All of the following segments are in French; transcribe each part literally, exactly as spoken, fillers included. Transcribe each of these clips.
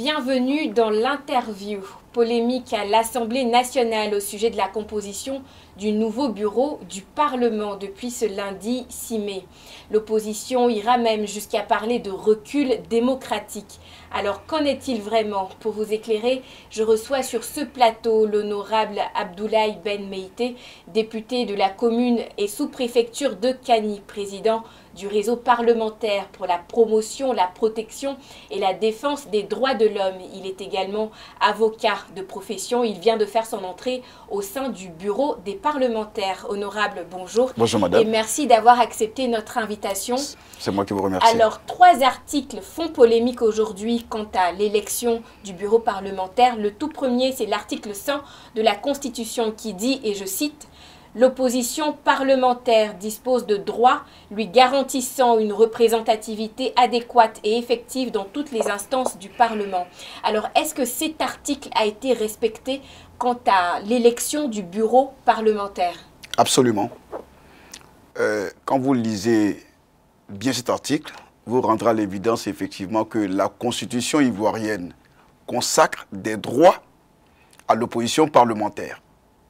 Bienvenue dans l'interview. Polémique à l'Assemblée nationale au sujet de la composition du nouveau bureau du Parlement depuis ce lundi six mai. L'opposition ira même jusqu'à parler de recul démocratique. Alors qu'en est-il vraiment? Pour vous éclairer, je reçois sur ce plateau l'honorable Abdoulaye Ben Meïté, député de la commune et sous-préfecture de Kani, président du réseau parlementaire pour la promotion, la protection et la défense des droits de l'homme. Il est également avocat de profession. Il vient de faire son entrée au sein du bureau des parlementaires. Honorable, bonjour. Bonjour madame. Et merci d'avoir accepté notre invitation. C'est moi qui vous remercie. Alors, trois articles font polémique aujourd'hui quant à l'élection du bureau parlementaire. Le tout premier, c'est l'article cent de la Constitution qui dit, et je cite, « L'opposition parlementaire dispose de droits lui garantissant une représentativité adéquate et effective dans toutes les instances du Parlement. » Alors, est-ce que cet article a été respecté quant à l'élection du bureau parlementaire? Absolument. Euh, quand vous lisez bien cet article, vous rendrez à l'évidence effectivement que la Constitution ivoirienne consacre des droits à l'opposition parlementaire.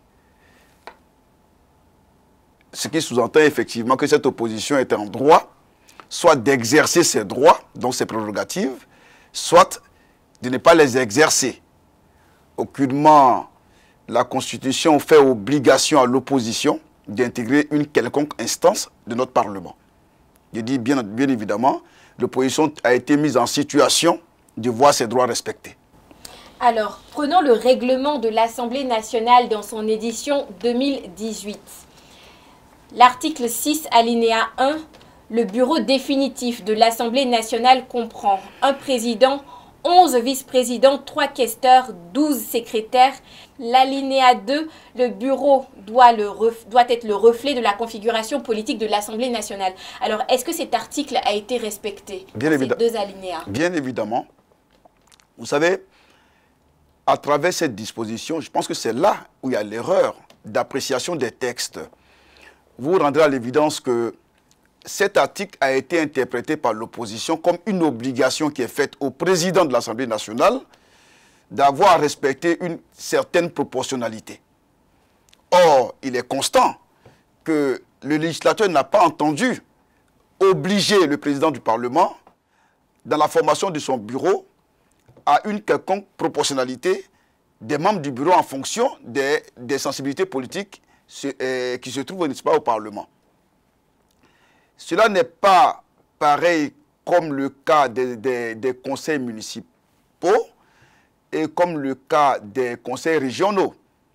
Ce qui sous-entend effectivement que cette opposition est en droit soit d'exercer ses droits, donc ses prérogatives, soit de ne pas les exercer. Aucunement, la Constitution fait obligation à l'opposition d'intégrer une quelconque instance de notre Parlement. Je dis bien, bien évidemment, l'opposition a été mise en situation de voir ses droits respectés. Alors, prenons le règlement de l'Assemblée nationale dans son édition deux mille dix-huit. L'article six, alinéa un, le bureau définitif de l'Assemblée nationale comprend un président, onze vice-présidents, trois questeurs, douze secrétaires. L'alinéa deux, le bureau doit, le doit être le reflet de la configuration politique de l'Assemblée nationale. Alors, est-ce que cet article a été respecté? Bien évidemment. Ces deux alinéas. Bien évidemment. Vous savez, à travers cette disposition, je pense que c'est là où il y a l'erreur d'appréciation des textes. Vous rendrez à l'évidence que cet article a été interprété par l'opposition comme une obligation qui est faite au président de l'Assemblée nationale d'avoir à respecter une certaine proportionnalité. Or, il est constant que le législateur n'a pas entendu obliger le président du Parlement, dans la formation de son bureau, à une quelconque proportionnalité des membres du bureau en fonction des, des sensibilités politiques qui se trouvent, n'est-ce pas, au Parlement. Cela n'est pas pareil comme le cas des, des, des conseils municipaux et comme le cas des conseils régionaux.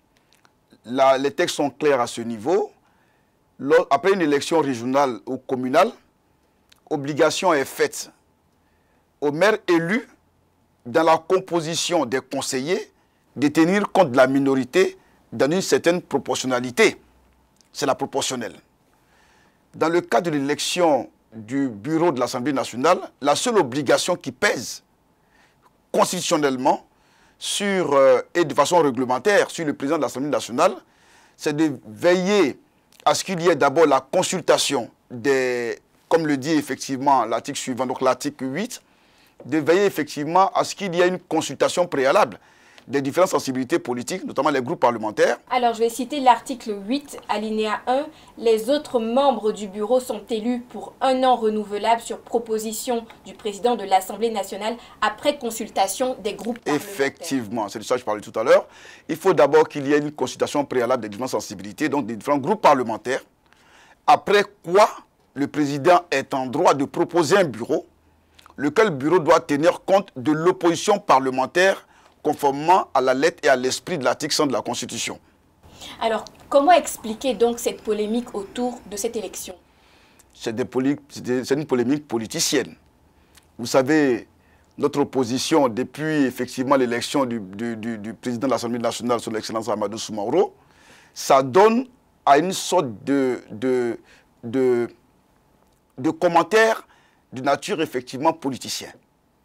Là, les textes sont clairs à ce niveau. Après une élection régionale ou communale, obligation est faite au maire élu dans la composition des conseillers de tenir compte de la minorité dans une certaine proportionnalité. C'est la proportionnelle. Dans le cas de l'élection du bureau de l'Assemblée nationale, la seule obligation qui pèse constitutionnellement sur, euh, et de façon réglementaire sur le président de l'Assemblée nationale, c'est de veiller à ce qu'il y ait d'abord la consultation des, comme le dit effectivement l'article suivant, donc l'article huit, de veiller effectivement à ce qu'il y ait une consultation préalable des différentes sensibilités politiques, notamment les groupes parlementaires. Alors, je vais citer l'article huit, alinéa un. Les autres membres du bureau sont élus pour un an renouvelable sur proposition du président de l'Assemblée nationale après consultation des groupes parlementaires. Effectivement, c'est de ça que je parlais tout à l'heure. Il faut d'abord qu'il y ait une consultation préalable des différentes sensibilités, donc des différents groupes parlementaires, après quoi le président est en droit de proposer un bureau, lequel bureau doit tenir compte de l'opposition parlementaire conformément à la lettre et à l'esprit de l'article cent de la Constitution. Alors, comment expliquer donc cette polémique autour de cette élection? C'est une polémique politicienne. Vous savez, notre opposition, depuis effectivement l'élection du, du, du, du président de l'Assemblée nationale, son Excellence Amadou Soumaoro, ça donne à une sorte de, de, de, de commentaires de nature effectivement politicienne.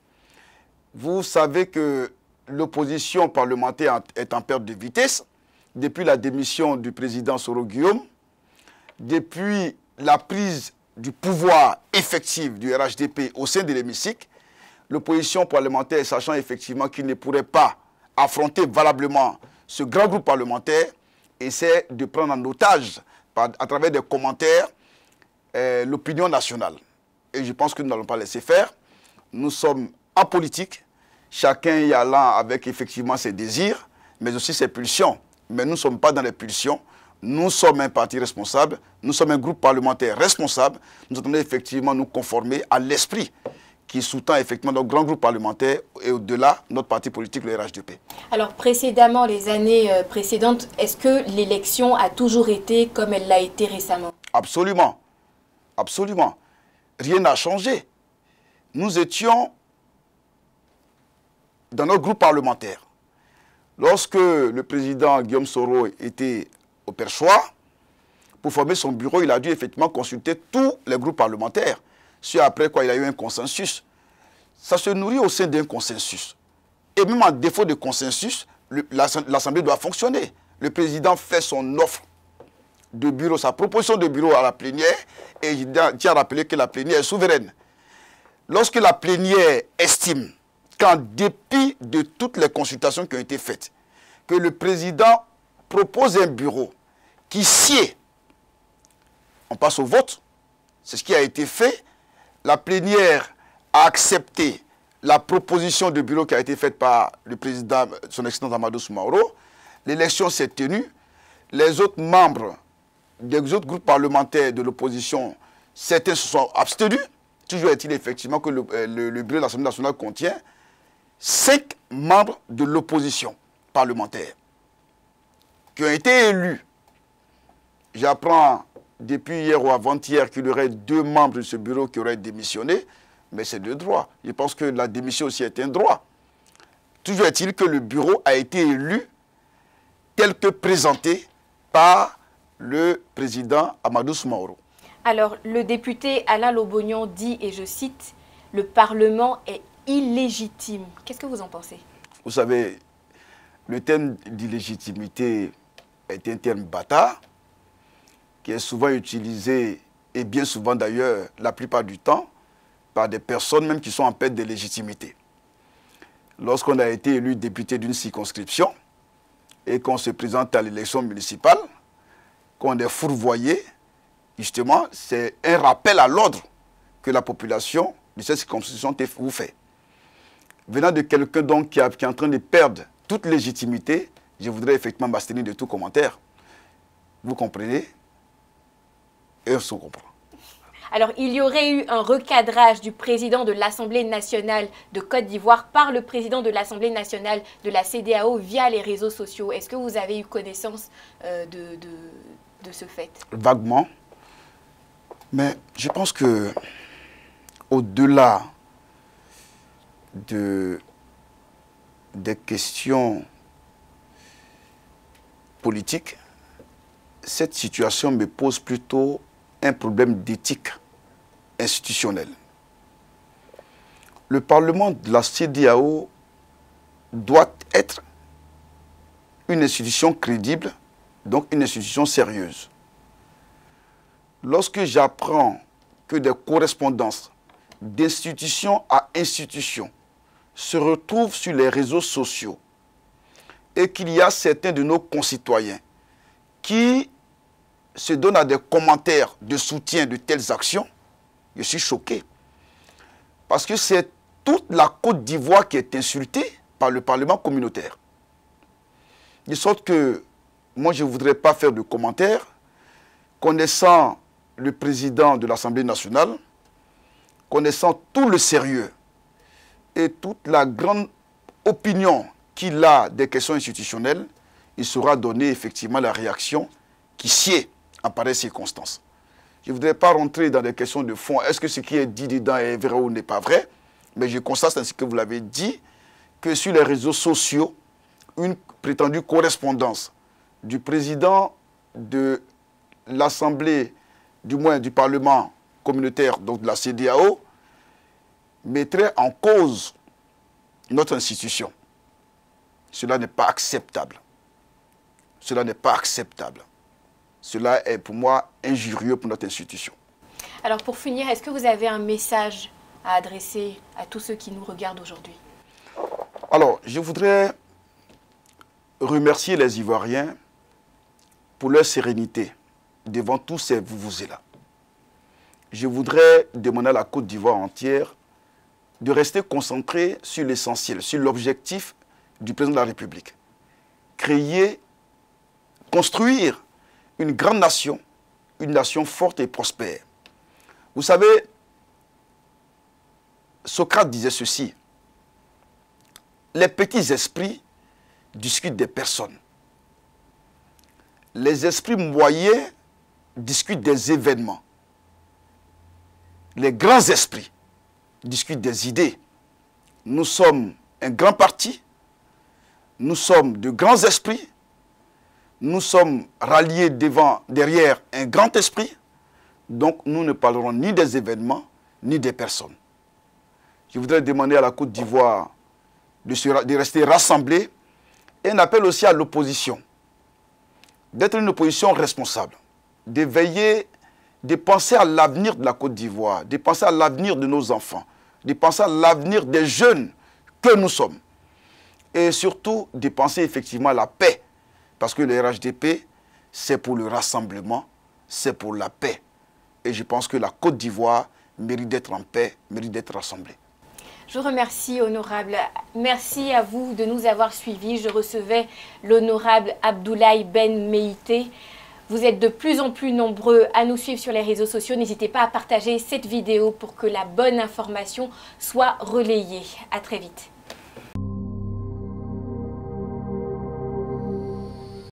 Vous savez que l'opposition parlementaire est en perte de vitesse depuis la démission du président Soro Guillaume, depuis la prise du pouvoir effectif du R H D P au sein de l'hémicycle. l'opposition parlementaire, sachant effectivement qu'il ne pourrait pas affronter valablement ce grand groupe parlementaire, essaie de prendre en otage, par, à travers des commentaires, euh, l'opinion nationale. Et je pense que nous n'allons pas laisser faire. Nous sommes en politique, chacun y allant avec effectivement ses désirs, mais aussi ses pulsions. Mais nous ne sommes pas dans les pulsions. Nous sommes un parti responsable, nous sommes un groupe parlementaire responsable. Nous attendons effectivement nous conformer à l'esprit qui sous-tend effectivement notre grand groupe parlementaire et au-delà notre parti politique, le R H D P. Alors précédemment, les années précédentes, est-ce que l'élection a toujours été comme elle l'a été récemment? Absolument, absolument. Rien n'a changé. Nous étions dans notre groupe parlementaire. Lorsque le président Guillaume Soro était au perchoir, pour former son bureau, il a dû effectivement consulter tous les groupes parlementaires. Ce après quoi il a eu un consensus. Ça se nourrit au sein d'un consensus. Et même en défaut de consensus, l'Assemblée doit fonctionner. Le président fait son offre de bureau, sa proposition de bureau à la plénière, et il tient à rappeler que la plénière est souveraine. Lorsque la plénière estime qu'en dépit de toutes les consultations qui ont été faites, que le président propose un bureau qui sied, on passe au vote. C'est ce qui a été fait. La plénière a accepté la proposition de bureau qui a été faite par le président, son excellence Amadou Soumaoro. L'élection s'est tenue. Les autres membres des autres groupes parlementaires de l'opposition, certains se sont abstenus. Toujours est-il effectivement que le, le, le bureau de l'Assemblée nationale contient cinq membres de l'opposition parlementaire qui ont été élus. J'apprends depuis hier ou avant-hier qu'il y aurait deux membres de ce bureau qui auraient démissionné, mais c'est de droit. Je pense que la démission aussi est un droit. Toujours est-il que le bureau a été élu tel que présenté par le président Amadou Soumaoro. Alors, le député Alain Lobognon dit, et je cite, « Le Parlement est illégitime ». Qu'est-ce que vous en pensez? Vous savez, le terme d'illégitimité est un terme bâtard qui est souvent utilisé, et bien souvent d'ailleurs, la plupart du temps, par des personnes même qui sont en perte de légitimité. Lorsqu'on a été élu député d'une circonscription et qu'on se présente à l'élection municipale, qu'on est fourvoyé, justement, c'est un rappel à l'ordre que la population de cette circonscription vous fait. Venant de quelqu'un donc qui, a, qui est en train de perdre toute légitimité, je voudrais effectivement m'abstenir de tout commentaire. Vous comprenez? Et on se comprend. Alors, il y aurait eu un recadrage du président de l'Assemblée nationale de Côte d'Ivoire par le président de l'Assemblée nationale de la C E D E A O via les réseaux sociaux. Est-ce que vous avez eu connaissance euh, de, de, de ce fait? Vaguement. Mais je pense que au-delà de, des questions politiques, cette situation me pose plutôt un problème d'éthique institutionnelle. Le Parlement de la C E D E A O doit être une institution crédible, donc une institution sérieuse. Lorsque j'apprends que des correspondances d'institution à institution se retrouvent sur les réseaux sociaux et qu'il y a certains de nos concitoyens qui se donnent à des commentaires de soutien de telles actions, je suis choqué. Parce que c'est toute la Côte d'Ivoire qui est insultée par le Parlement communautaire. De sorte que moi, je ne voudrais pas faire de commentaires. Connaissant le président de l'Assemblée nationale, connaissant tout le sérieux et toute la grande opinion qu'il a des questions institutionnelles, il saura donner effectivement la réaction qui sied en pareille circonstance. Je ne voudrais pas rentrer dans des questions de fond. Est-ce que ce qui est dit dedans est vrai ou n'est pas vrai? Mais je constate, ainsi que vous l'avez dit, que sur les réseaux sociaux, une prétendue correspondance du président de l'Assemblée, du moins du Parlement communautaire, donc de la C E D E A O, mettrait en cause notre institution. Cela n'est pas acceptable. Cela n'est pas acceptable. Cela est pour moi injurieux pour notre institution. Alors pour finir, est-ce que vous avez un message à adresser à tous ceux qui nous regardent aujourd'hui? Alors, je voudrais remercier les Ivoiriens pour leur sérénité devant tous ces vuvuzelas. Je voudrais demander à la Côte d'Ivoire entière de rester concentrée sur l'essentiel, sur l'objectif du président de la République. Créer, construire une grande nation, une nation forte et prospère. Vous savez, Socrate disait ceci: les petits esprits discutent des personnes. Les esprits moyens discutent des événements. Les grands esprits discutent des idées. Nous sommes un grand parti, nous sommes de grands esprits, nous sommes ralliés devant, derrière un grand esprit, donc nous ne parlerons ni des événements, ni des personnes. Je voudrais demander à la Côte d'Ivoire de, de rester rassemblée et un appel aussi à l'opposition, d'être une opposition responsable, de veiller, de penser à l'avenir de la Côte d'Ivoire, de penser à l'avenir de nos enfants, de penser à l'avenir des jeunes que nous sommes. Et surtout, de penser effectivement à la paix. Parce que le R H D P, c'est pour le rassemblement, c'est pour la paix. Et je pense que la Côte d'Ivoire mérite d'être en paix, mérite d'être rassemblée. Je vous remercie, honorable. Merci à vous de nous avoir suivis. Je recevais l'honorable Abdoulaye Ben Meïté. Vous êtes de plus en plus nombreux à nous suivre sur les réseaux sociaux. N'hésitez pas à partager cette vidéo pour que la bonne information soit relayée. À très vite.